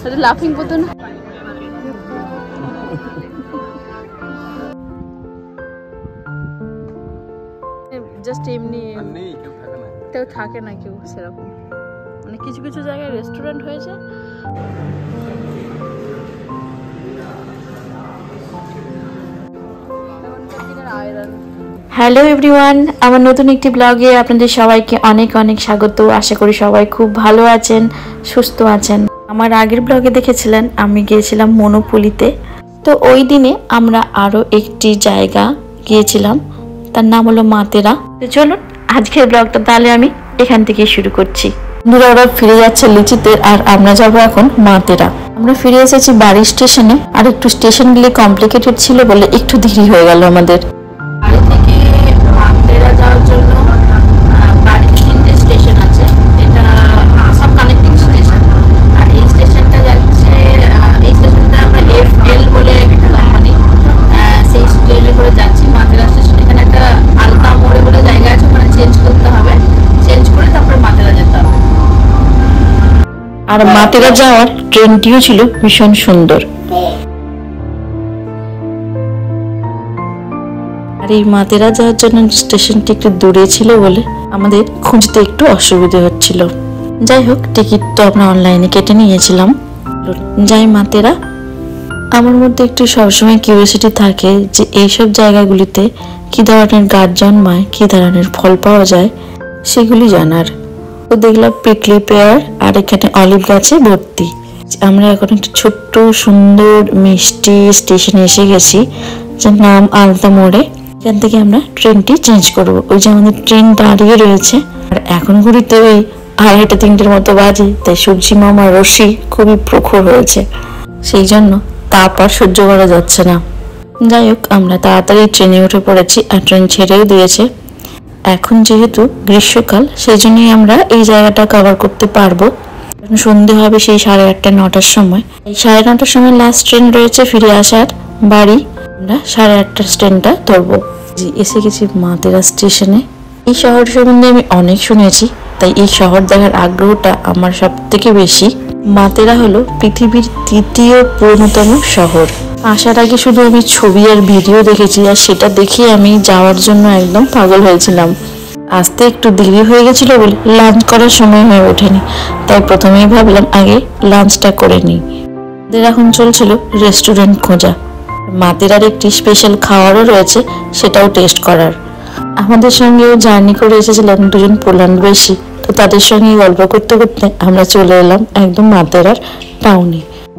এটা লাফিং বলতো না? জাস্ট এমনি কেউ থাকে না, কেউ সেরকম। মানে কিছু কিছু জায়গায় রেস্টুরেন্ট হয়েছে। হ্যালো এভরিওয়ান, আমার নতুন একটি ব্লগে আপনাদের সবাইকে অনেক অনেক স্বাগত। আশা করি সবাই খুব ভালো আছেন, সুস্থ আছেন। আমার আগের ব্লগে দেখেছিলেন আমি গিয়েছিলাম মনোপলিতে। তো ওই দিনে আমরা আরও একটি জায়গা গিয়েছিলাম, তার নাম হলো মাতেরা। তো চলুন আজকের ব্লগটা তাহলে আমি এখান থেকে শুরু করছি। বন্ধুরা ওরা ফিরে যাচ্ছে লিচিতে, আর আমরা যাবো এখন মাতেরা। আমরা ফিরে এসেছি বাড়ি স্টেশনে, আর একটু স্টেশনগুলি কমপ্লিকেটেড ছিল বলে একটু দেরি হয়ে গেল আমাদের। বাড়ি থেকে মাতেরা যাওয়ার জন্য বাড়িতে 3টে স্টেশন আছে, এটা সব কানেক্টিং স্টেশন। আর এই স্টেশনটা যাচ্ছে, এই স্টেশনটা আমরা FL বলে একটা কোম্পানি, সেই ট্রেনে করে যাচ্ছি মাতেরা স্টেশন। এখানে একটা আলতা মোড়ে বলে জায়গা আছে, ওখানে চেঞ্জ করতে হবে, চেঞ্জ করে তারপরে মাতেরা যেতে হবে। আর মাতেরা যাওয়ার ট্রেনটিও ছিল ভীষণ সুন্দর। আর এই মাতেরা যাওয়ার জন্য স্টেশনটি একটু দূরে ছিল বলে আমাদের খুঁজতে একটু অসুবিধা হচ্ছিল। যাই হোক, টিকিট তো আমরা অনলাইনে কেটে নিয়েছিলাম। যাই মাতেরা। আমার মধ্যে একটু সবসময় কিউরিওসিটি থাকে যে এইসব জায়গাগুলিতে কি ধরনের গাছ জন্মায়, কি ধরনের ফল পাওয়া যায় সেগুলি জানার। তো দেখলাম পিকলি পেয়ার আর এখানে অলিভ গাছে ভর্তি। আমরা এখন একটা ছোট্ট সুন্দর মিষ্টি স্টেশনে এসে গেছি, যার নাম আলতা মোড়ে। এখান থেকে আমরা ট্রেনটি চেঞ্জ করবো। ওই যে আমাদের ট্রেন দাঁড়িয়ে রয়েছে। আর এখন ঘুরিতে ওই 2:30-3টের মতো বাজে, তাই সূর্যি মামার রশ্মি খুবই প্রখর হয়েছে, সেই জন্য তাপ আর সহ্য করা যাচ্ছে না। যাই হোক, আমরা তাড়াতাড়ি ট্রেনে উঠে পড়েছি, আর ট্রেন ছেড়েও দিয়েছে। এখন যেহেতু গ্রীষ্মকাল, সেই জন্যই আমরা এই জায়গাটা কভার করতে পারবো। সন্ধে হবে সেই 8:30-9টার সময়। এই 9:30টার সময় লাস্ট ট্রেন রয়েছে ফিরে আসার বাড়ি। আমরা 8:30টার ট্রেনটা ধরবো। এসে গেছি মাতেরা স্টেশনে। এই শহর সম্বন্ধে আমি অনেক শুনেছি, তাই এই শহর দেখার আগ্রহটা আমার সব থেকে বেশি। মাতেরা হলো পৃথিবীর 3য় পুরনোতম শহর। আসার আগে শুধু আমি ছবি আর ভিডিও দেখেছি, আর সেটা দেখে আমি যাওয়ার জন্য একদম পাগল হয়েছিলাম। আসতে একটু দেরি হয়ে গেছিল বলে লাঞ্চ করার সময় হয়ে ওঠেনি, তাই প্রথমেই ভাবলাম আগে লাঞ্চটা করে নিই। এখন চলছিল রেস্টুরেন্ট খোঁজা। মাতেরার একটি স্পেশাল খাবারও রয়েছে, সেটাও টেস্ট করার। আমাদের সঙ্গেও জার্নি করে এসেছিলেন 2জন পোল্যান্ডবাসী। তো তাদের সঙ্গে গল্প করতে করতে আমরা চলে এলাম একদম মাতেরার টাউনে।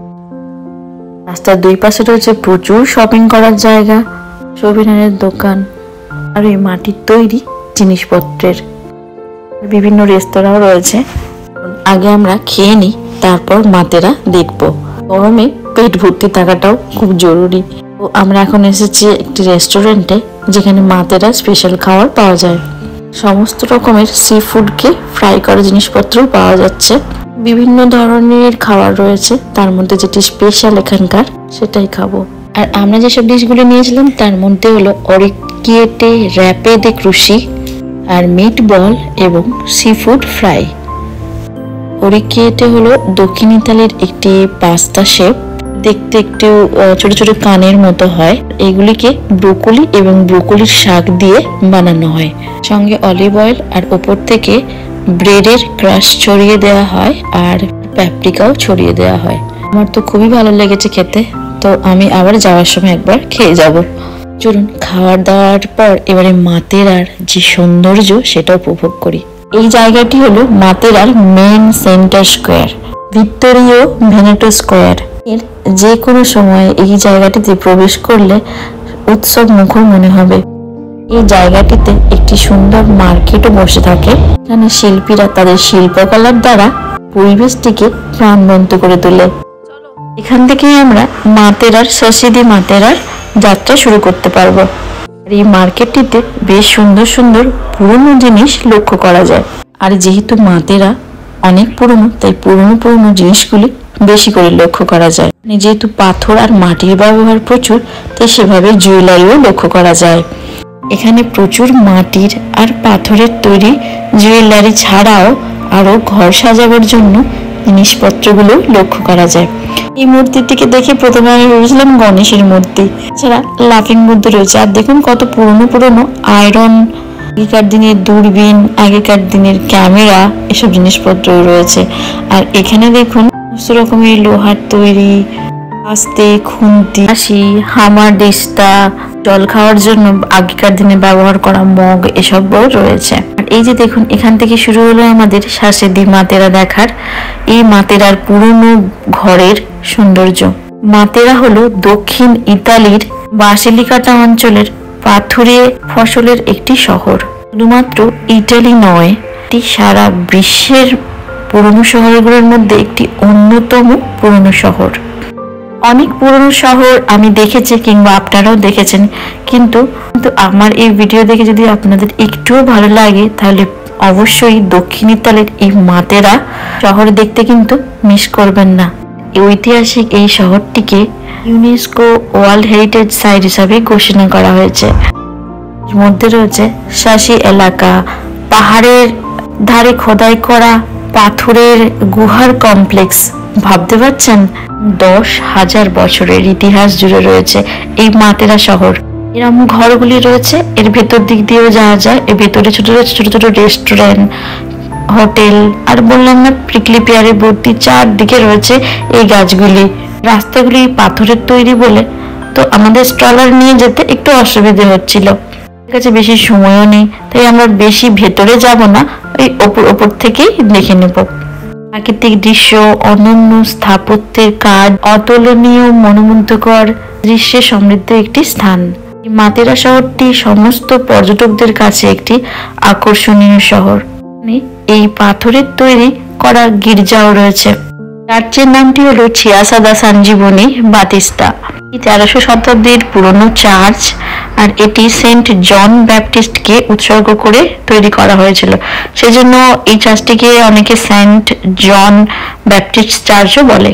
রাস্তার দুই পাশে রয়েছে প্রচুর শপিং করার জায়গা, সবিনারের দোকান, আর এই মাটির তৈরি জিনিসপত্রের বিভিন্ন রেস্তোরাঁও রয়েছে। আগে আমরা খেয়ে নিই, তারপর মাতেরা দেখবো। গরমে পেট ভর্তি থাকাটাও খুব জরুরি। তো আমরা এখন এসেছি একটি রেস্টুরেন্টে, যেখানে মাতেরা স্পেশাল খাবার পাওয়া যায়। সমস্ত রকমের সি ফুডকে ফ্রাই করা জিনিসপত্র পাওয়া যাচ্ছে। বিভিন্ন ধরনের খাবার রয়েছে, তার মধ্যে যেটি স্পেশাল এখানকার সেটাই খাবো। আর আমরা যেসব ডিশগুলো নিয়েছিলাম তার মধ্যে হলো অরিকিয়েটে র্যাপে দে ক্রুশি, আর মিট বল এবং সি ফুড ফ্রাই। অরিকিয়েটে হলো দক্ষিণ ইতালির একটি পাস্তা শেপ, দেখতে একটু ছোট ছোট কানের মতো হয়। এগুলিকে ব্রোকলি এবং ব্রোকলির শাক দিয়ে বানানো হয়, সঙ্গে অলিভ অয়েল, আর ওপর থেকে ব্রেডের ক্রাশ ছড়িয়ে দেওয়া হয়, আর প্যাপরিকাও ছড়িয়ে দেওয়া হয়। আমার তো খুবই ভালো লেগেছে খেতে, তো আমি আবার যাওয়ার সময় একবার খেয়ে যাব। চলুন খাওয়ার দাওয়ার পর এবারে মাতেরার যে সৌন্দর্য সেটা উপভোগ করি। এই জায়গাটি হলো মাতেরার main center square, Vittorio Veneto square. এর যে কোনো সময় এই জায়গাটিতে প্রবেশ করলে উৎসব মুখর মনে হবে। এই জায়গাটিতে একটি সুন্দর মার্কেটও বসে থাকে, এখানে শিল্পীরা তাদের শিল্পকলার দ্বারা পরিবেশটিকে প্রাণবন্ত করে তোলে। এখান থেকেই আমরা মাতেরার সসিদি মাতেরার যাত্রা শুরু করতে পারবো। আর এই মার্কেটটিতে বেশ সুন্দর সুন্দর পুরনো জিনিস লক্ষ্য করা যায়। আর যেহেতু মাতেরা অনেক পুরনো, তাই পুরনো জিনিসগুলি বেশি করে লক্ষ্য করা যায়। যেহেতু পাথর আর মাটির ব্যবহার প্রচুর, তাই সেভাবে জুয়েলারিও লক্ষ্য করা যায়। এখানে প্রচুর মাটির আর পাথরের তৈরি জুয়েলারি ছাড়াও আরো ঘর সাজাবার জন্য জিনিসপত্রগুলো লক্ষ্য করা যায়। এই মূর্তিটিকে দেখে প্রথমে আমি ভেবেছিলাম গণেশের মূর্তি, এছাড়া লাফিং বুদ্ধ রয়েছে। আর দেখুন কত পুরনো পুরনো আয়রন, আগেকার দিনের দূরবীন, আগেকার দিনের ক্যামেরা, এসব জিনিসপত্র রয়েছে। আর এখানে দেখুন সমস্ত রকমের লোহার তৈরি আস্তে, খুন্তি, হাসি, হামার দিস্তা, জল খাওয়ার জন্য আগেকার দিনে ব্যবহার করা মগ, এসবও রয়েছে। আর এই যে দেখুন এখান থেকে শুরু হলো আমাদের শাসেদি মাতেরা দেখার। এই মাতেরার পুরনো ঘরের সৌন্দর্য। মাতেরা হলো দক্ষিণ ইতালির বাসিলিকাটা অঞ্চলের পাথুরে ফসলের একটি শহর। শুধুমাত্র ইটালি নয়, এটি সারা বিশ্বের পুরনো শহরগুলোর মধ্যে একটি অন্যতম পুরনো শহর। অনেক পুরনো শহর আমি দেখেছি, কিংবা আপনারাও দেখেছেন, কিন্তু আমার এই ভিডিও দেখে যদি আপনাদের একটুও ভালো লাগে তাহলে অবশ্যই দক্ষিণ ইতালির এই মাতেরা শহর দেখতে কিন্তু মিস করবেন না। ঐতিহাসিক এই শহরটিকে ইউনেস্কো ওয়ার্ল্ড হেরিটেজ সাইট হিসাবে ঘোষণা করা হয়েছে। এর মধ্যে রয়েছে শাসি এলাকা, পাহাড়ের ধারে খোদাই করা পাথরের গুহার কমপ্লেক্স। ভাবতে পারছেন 10,000 বছরের ইতিহাস জুড়ে রয়েছে এই মাতেরা শহর। এরকম ঘরগুলি রয়েছে, এর ভেতর দিক দিয়েও যাওয়া যায়। এর ভেতরে ছোট ছোট ছোট রেস্টুরেন্ট, হোটেল, আর বললাম না প্রিকলি পেয়ারে ভর্তি, চারদিকে রয়েছে এই গাছগুলি। রাস্তাগুলি পাথরের তৈরি বলে তো আমাদের স্ট্রলার নিয়ে যেতে একটু অসুবিধে হচ্ছিল, কাছে বেশি সময়ও নেই, তাই আমরা বেশি ভেতরে যাব না, ওই ওপর থেকেই দেখে নেব। প্রাকৃতিক দৃশ্য, অনন্য স্থাপত্যের কাজ, অতুলনীয় মনোমুগ্ধকর দৃশ্যে সমৃদ্ধ একটি স্থান। মাতেরা শহরটি সমস্ত পর্যটকদের কাছে একটি আকর্ষণীয় শহর। এই পাথরের তৈরি করা গির্জাও রয়েছে। চার্চের নামটি হলো চিয়াসা দা সঞ্জীবনী বাতিস্তা। 1300 শতাব্দীর পুরনো চার্চ, আর এটি সেন্ট জন ব্যাপটিস্টকে উৎসর্গ করে তৈরি করা হয়েছিল। সেজন্য এই চার্চটিকে অনেকে সেন্ট জন ব্যাপটিস্ট চার্চও বলে।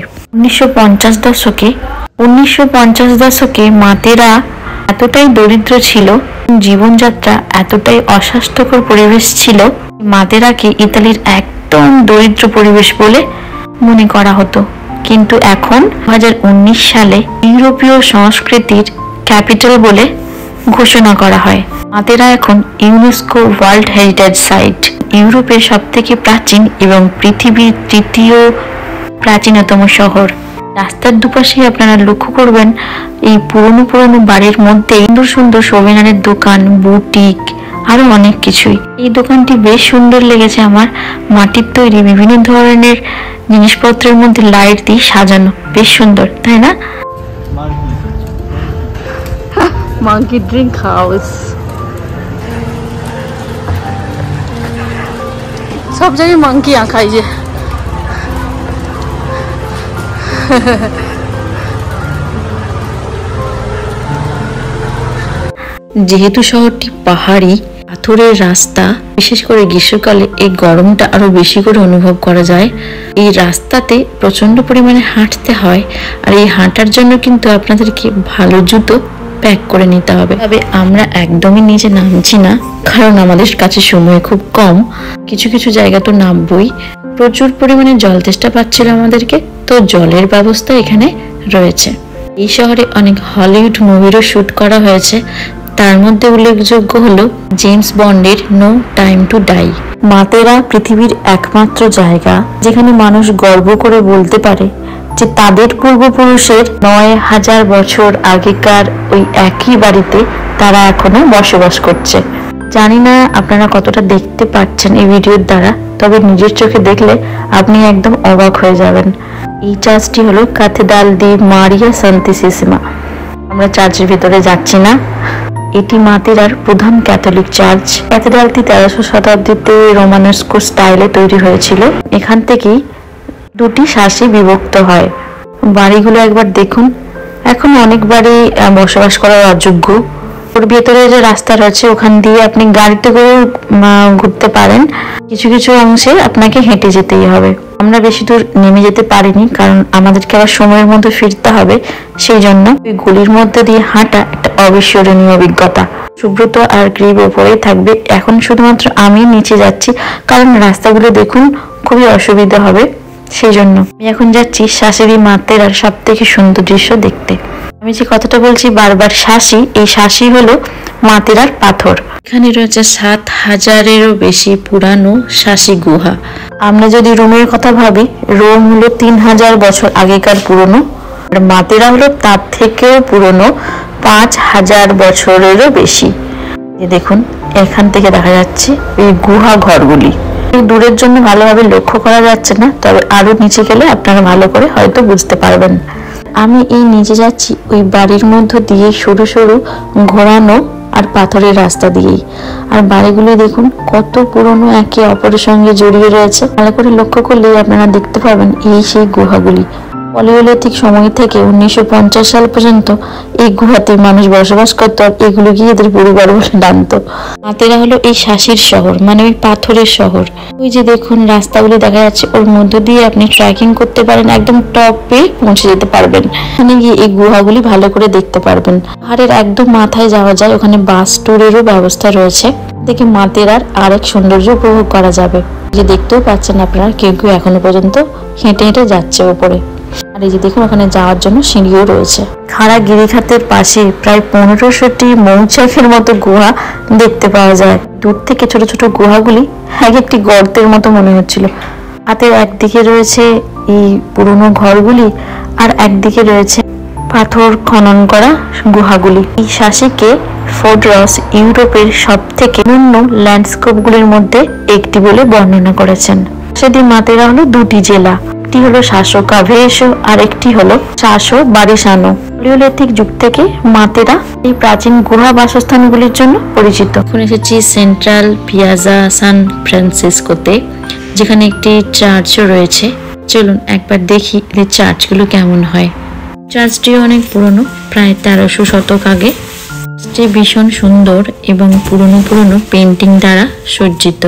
1950 দশকে মাতেরা এতটাই দরিদ্র ছিল, জীবনযাত্রা এতটাই অস্বাস্থ্যকর পরিবেশ ছিল, মাতেরাকে ইতালির একদম দরিদ্র পরিবেশ বলে মনে করা হতো। কিন্তু এখন 2019 সালে ইউরোপীয় সংস্কৃতির ক্যাপিটাল বলে ঘোষণা করা হয়। মাতেরা এখন ইউনেস্কো ওয়ার্ল্ড হেরিটেজ সাইট, ইউরোপের সবথেকে প্রাচীন এবং পৃথিবীর তৃতীয় প্রাচীনতম শহর। রাস্তার দুপাশে আপনারা লক্ষ্য করবেন এই পুরনো পুরনো বাড়ির মধ্যে সুন্দর সুন্দর সোভেনারের দোকান, বুটিক, আরো অনেক কিছুই। এই দোকানটি বেশ সুন্দর লেগেছে আমার। মাটির তৈরি বিভিন্ন ধরনের জিনিসপত্রের মধ্যে লাইট দিয়ে সাজানো, বেশ সুন্দর, তাই না? Monkey drink house, সব জায়গায় মাংকি আঁকাই যে। যেহেতু শহরটি পাহাড়ি, পাথরের রাস্তা, বিশেষ করে গ্রীষ্মকালে এই গরমটা আরো বেশি করে অনুভব করা যায়। এই রাস্তাতে প্রচন্ড পরিমাণে হাঁটতে হয়, আর এই হাঁটার জন্য কিন্তু আপনাদেরকে ভালো জুতো প্যাক করে নিতে হবে। তবে আমরা একদমই নিচে নামছি না, কারণ আমাদের কাছে সময় খুব কম। কিছু কিছু জায়গা তো নামবই। প্রচুর পরিমাণে জল তেষ্টা পাচ্ছিল আমাদেরকে, তো জলের ব্যবস্থা এখানে রয়েছে। এই শহরে অনেক হলিউড মুভিরও শুট করা হয়েছে, তার মধ্যে উল্লেখযোগ্য হলো জেমস বন্ডের no time to die. Matera পৃথিবীর একমাত্র জায়গা যেখানে মানুষ গর্ব করে বলতে পারে যে তাদের পূর্বপুরুষের 9,000 বছর আগেকার ওই একই বাড়িতে তারা এখনো বসবাস করছে। জানি না আপনারা কতটা দেখতে পাচ্ছেন এই ভিডিওর দ্বারা, তবে নিজের চোখে দেখলে আপনি একদম অবাক হয়ে যাবেন। এই চার্চটি হলো ক্যাথেড্রাল দি মারিয়া সান্তিসিমা। আমরা চার্চের ভিতরে যাচ্ছি না, এটি মাতেরার প্রধান ক্যাথলিক চার্চ। ক্যাথেড্রালটি 1300 শতাব্দীতে রোমানেস্কো স্টাইলে তৈরি হয়েছিল। এখান থেকেই দুটি শাসি বিভক্ত হয়। বাড়িগুলো একবার দেখুন, এখন অনেক বাড়ি বসবাস করার অযোগ্য। ওর ভেতরে যে রাস্তা রয়েছে ওখান দিয়ে আপনি গাড়িতে করে ঘুরতে পারেন, কিছু কিছু অংশে আপনাকে হেঁটে যেতেই হবে। আমরা বেশি দূর নেমে যেতে পারিনি, কারণ আমাদেরকে আবার সময়ের মধ্যে ফিরতে হবে। সেই জন্য ওই গলির মধ্যে দিয়ে হাঁটা একটা অবিস্মরণীয় অভিজ্ঞতা। সুব্রত আর গ্রিব ওপরেই থাকবে, এখন শুধুমাত্র আমি নিচে যাচ্ছি, কারণ রাস্তাগুলো দেখুন খুবই অসুবিধা হবে। সেই জন্য আমি এখন যাচ্ছি শাশুড়ি মাতেরার সব থেকে সুন্দর দৃশ্য দেখতে। আমি যে কথাটা বলছি বারবার শাসি, এই শাসি হলো মাতেরার পাথর। এখানে রয়েছে 7000-এরও বেশি পুরানো শাসি গুহা। আমরা যদি রোমের কথা ভাবি, রোম হলো 3000 বছর আগেকার পুরনো, আর মাতেরা হলো তার থেকেও পুরনো 5000 বছরেরও বেশি। দেখুন এখান থেকে দেখা যাচ্ছে এই গুহা ঘরগুলি। দূরের জন্য ভালোভাবে লক্ষ্য করা যাচ্ছে না, তবে আরো নিচে গেলে আপনারা ভালো করে হয়তো বুঝতে পারবেন। আমি এই নিচে যাচ্ছি ওই বাড়ির মধ্য দিয়ে সরু সরু ঘোরানো আর পাথরের রাস্তা দিয়েই। আর বাড়িগুলি দেখুন কত পুরনো, একে অপরের সঙ্গে জড়িয়ে রয়েছে। ভালো করে লক্ষ্য করলে আপনারা দেখতে পাবেন এই সেই গুহাগুলি। পলিওলিথিক সময় থেকে 1950 সাল পর্যন্ত এই গুহাতে মানুষ বসবাস করত, আর এগুলোকে এদের পরিবার বলে জানতো। মাতেরা হলো এই শাসির শহর, মানে ওই পাথরের শহর। ওই যে দেখুন রাস্তাগুলি দেখা যাচ্ছে, ওর মধ্য দিয়ে আপনি ট্রেকিং করতে পারেন, একদম টপে পৌঁছে যেতে পারবেন। ওখানে গিয়ে এই গুহাগুলি ভালো করে দেখতে পারবেন। পাহাড়ের একদম মাথায় যাওয়া যায়, ওখানে বাস ট্যুরেরও ব্যবস্থা রয়েছে। দেখে মাতেরার আরেক সৌন্দর্য উপভোগ করা যাবে। যে দেখতেও পাচ্ছেন আপনারা, কেউ কেউ এখনো পর্যন্ত হেঁটে হেঁটে যাচ্ছে উপরে। আর এই যে দেখুন ওখানে যাওয়ার জন্য সিঁড়িও রয়েছে। খাড়া গিরিখাতের পাশে প্রায় 1500টি মৌচাকের মতো গুহা দেখতে পাওয়া যায়। দূর থেকে ছোট ছোট গুহাগুলি এক একটি গর্তের মতো মনে হচ্ছিল। হাতের একদিকে রয়েছে এই পুরনো ঘরগুলি, আর একদিকে রয়েছে পাথর খনন করা গুহাগুলি। এই শাসিকে ফোর্ডরস ইউরোপের সব থেকে অনন্য ল্যান্ডস্কেপগুলির মধ্যে একটি বলে বর্ণনা করেছেন। সেদিন মাতেরা হলো দুটি জেলা, একটি হলো সাসো কাভেসো আর একটি হলো সাসো বারিসানো। পলিওলিথিক যুগ থেকে মাতেরা এই প্রাচীন গুহা বাসস্থানগুলির জন্য পরিচিত। এখন এসেছি সেন্ট্রাল পিয়াজা সান ফ্রান্সিসকোতে, যেখানে একটি চার্চও রয়েছে। চলুন একবার দেখি এই চার্চগুলো কেমন হয়। চার্চটিও অনেক পুরনো, প্রায় 1300 শতক আগে। যে ভীষণ সুন্দর এবং পুরনো পুরনো পেন্টিং দ্বারা সজ্জিত।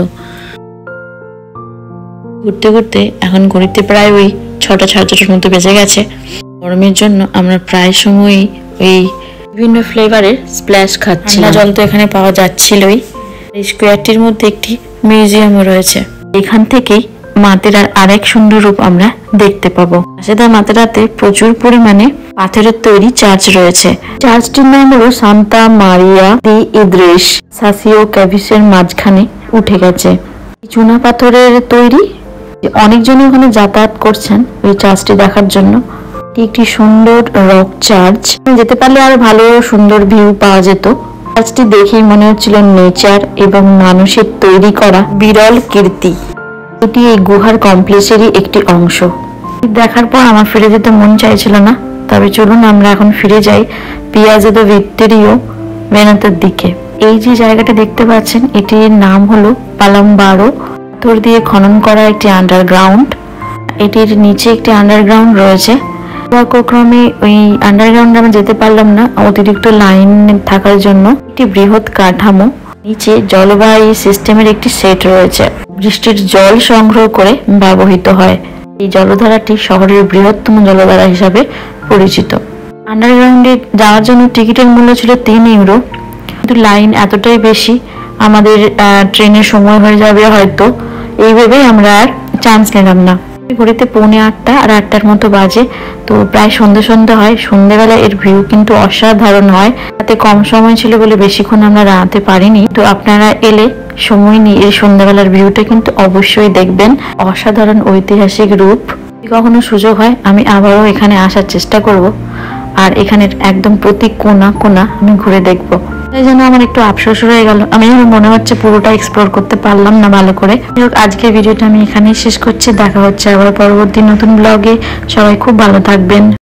ঘুরতে ঘুরতে এখন ঘড়িতে প্রায় ওই 6টা 6:30 মতো বেজে গেছে। গরমের জন্য আমরা প্রায় সময়ই ওই বিভিন্ন ফ্লেভারের স্প্ল্যাশ খাচ্ছি। জল তো এখানে পাওয়া যাচ্ছিলই। এই স্কোয়ারটির মধ্যে একটি মিউজিয়ামও রয়েছে। এখান থেকেই মাতেরার আরেক সুন্দর রূপ আমরা দেখতে পাবো। সেটা মাতেরাতে প্রচুর পরিমাণে পাথরের তৈরি চার্চ রয়েছে। চার্চটির নাম হলো সান্তা মারিয়া দি ইদ্রিস। সাসিও ক্যাভিসের মাঝখানে উঠে গেছে। চুনা পাথরের তৈরি। অনেকজন ওখানে যাতায়াত করছেন ওই চার্চটি দেখার জন্য। একটি সুন্দর রক চার্চ। যেতে পারলে আরো ভালো সুন্দর ভিউ পাওয়া যেত। চার্চটি দেখেই মনে হচ্ছিল নেচার এবং মানুষের তৈরি করা বিরল কীর্তি। এটি এই গুহার কমপ্লেক্সেরই একটি অংশ। দেখার পর আমার ফিরে যেতে মন চাইছিল না, তবে চলুন আমরা এখন ফিরে যাই পিয়াজা দে ভিক্টোরিয়া ভেনেতোর দিকে। এই যে জায়গাটা দেখতে পাচ্ছেন, এটির নাম হলো পালাম্বারো। পাথর দিয়ে খনন করা একটি আন্ডারগ্রাউন্ড। এটির নিচে একটি আন্ডারগ্রাউন্ড রয়েছে। ক্রমে ওই আন্ডারগ্রাউন্ডে আমরা যেতে পারলাম না, অতিরিক্ত লাইন থাকার জন্য। একটি বৃহৎ কাঠামো, নিচে জলবায়ু সিস্টেমের একটি সেট রয়েছে। বৃষ্টির জল সংগ্রহ করে ব্যবহৃত হয়। এই জলধারাটি শহরের বৃহত্তম জলধারা হিসাবে পরিচিত। আন্ডারগ্রাউন্ডে যাওয়ার জন্য টিকিটের মূল্য ছিল 3 ইউরো, কিন্তু লাইন এতটাই বেশি আমাদের ট্রেনের সময় হয়ে যাবে হয়তো, এইভাবেই আমরা আর চান্স নিলাম না। ঘড়িতে 7:45 আর 8টার মতো বাজে, তো প্রায় সন্ধ্যে হয়। সন্ধ্যেবেলা এর ভিউ কিন্তু অসাধারণ হয়। তাতে কম সময় ছিল বলে বেশিক্ষণ আমরা দাঁড়াতে পারিনি। তো আপনারা এলে সময় নিয়ে এই সন্ধ্যাবেলার ভিউটা কিন্তু অবশ্যই দেখবেন। অসাধারণ ঐতিহাসিক রূপ। কখনো সুযোগ হয় আমি আবারও এখানে আসার চেষ্টা করব, আর এখানের একদম প্রতি কোনা কোনা আমি ঘুরে দেখব। তাই জন্য আমার একটু আফসোস রয়ে গেল, আমি মনে হচ্ছে পুরোটা এক্সপ্লোর করতে পারলাম না ভালো করে। আজকের ভিডিওটা আমি এখানেই শেষ করছি। দেখা হচ্ছে আবার পরবর্তী নতুন ব্লগে। সবাই খুব ভালো থাকবেন।